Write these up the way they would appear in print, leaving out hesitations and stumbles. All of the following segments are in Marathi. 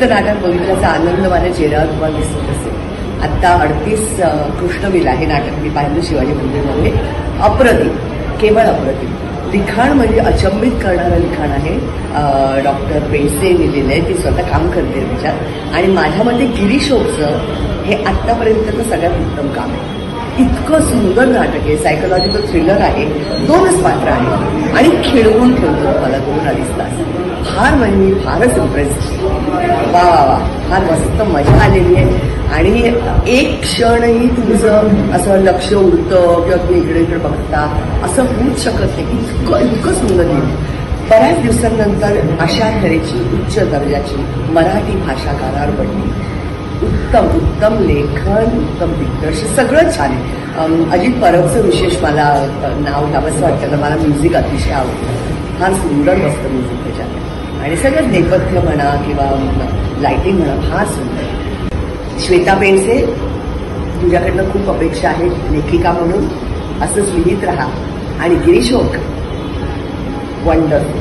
मस्त नाटक बघितल्याचा आनंद माझ्या चेहऱ्यावर तुम्हाला दिसत असेल. आत्ता 38 कृष्णविला हे नाटक मी पाहिलं शिवाजी मंदिरमध्ये. अप्रतिम, केवळ अप्रतिम लिखाण, म्हणजे अचंबित करणारं लिखाण आहे. डॉक्टर पेंडसे लिहिलेलं आहे, ती स्वतः काम करते त्याच्यात. आणि माझ्या मते गिरीशोकचं हे आत्तापर्यंतचं सगळ्यात उत्तम काम आहे. इतकं सुंदर नाटक आहे, सायकोलॉजिकल थ्रिलर आहे, 2च पात्र आहेत आणि खेळवून ठेवतो मला 2-2.5 तास. फार म्हणजे मी फारच इम्प्रेस. वा वा वा, फार मस्त मजा आलेली आहे. आणि एक क्षणही तुमचं असं लक्ष उडतं किंवा तुम्ही इकडे इकडे बघता असं होऊच शकत नाही. इतकं सुंदर लिहिलं. बऱ्याच दिवसांनंतर अशा तऱ्हेची उच्च दर्जाची मराठी भाषाकारावर पडली. उत्तम उत्तम लेखन, उत्तम दिग्दर्शन, सगळं छान आहे. अजित परबचं विशेष मला नाव घ्यावंसं वाटतं, तर मला म्युझिक अतिशय आवडतं. फार सुंदर मस्त म्युझिक त्याच्यात आणि सगळं नेपथ्य म्हणा किंवा लाइटिंग म्हणा फार सुंदर. श्वेता पेंडसे, तुझ्याकडनं खूप अपेक्षा आहेत लेखिका म्हणून, असंच लिहित राहा. आणि गिरीशोक वंडरफुल.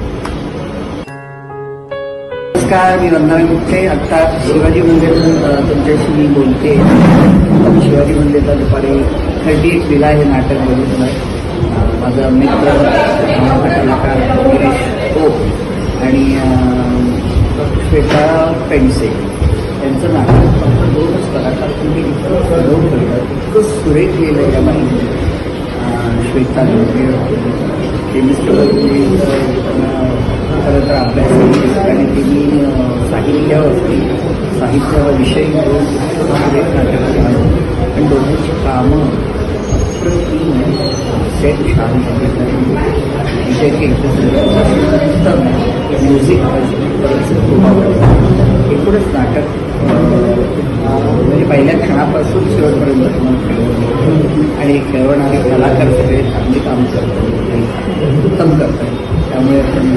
नमस्कार, मी वंदना गुप्ते. आत्ता शिवाजी मंदिर तुमच्याशी मी बोलते. शिवाजी मंदिरला दुपारी 38 लीला हे नाटक बघितलं. माझा मित्र कलाकार गिरीश ओक आणि श्वेता पेंडसे यांचं नाटक फक्त 2च कलाकार तुम्ही इतकं सजवून करतात, इतकं सुरेख लिहिलं या बाईने. श्वेता केमिस्ट्री खरं तर अभ्यास केली आणि तिने साहित्यावर विषय घेऊन सुरेख नाटक केलं. पण दोघांची कामं अप्रतिम, सेट छान विषय उत्तम, म्युझिक खूप आवडतं. एकूणच नाटक म्हणजे पहिल्या क्षणापासून शेवटपर्यंत तुम्हाला आणि खेळवणारे कलाकार सगळे चांगली काम करतात, उत्तम करतात. त्यामुळे आपण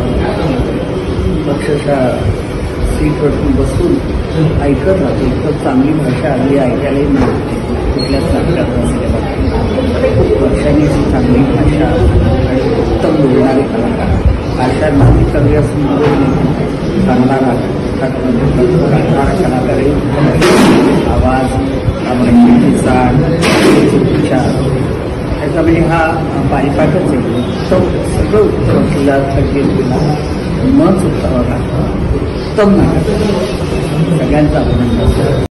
अक्षरशः सीटवरती बसून ऐकत राहतो. इतकं चांगली भाषा आली ऐकायलाही मिळते कुठल्याच नाटकात सिनेमात. खूप वर्षांनी अशी चांगली भाषा आणि उत्तम बोलणारे कलाकार, भाषा नाही कवी असून चांगला कलाकारही आवाज, चाड, उच्चार, त्याचा म्हणजे हा पारिपाठच आहे. उत्तम, सगळं उत्तम तुला संगीत दिला, मन उत्तम नाटक, उत्तम नाटक. सगळ्यांचा अभिनंदन.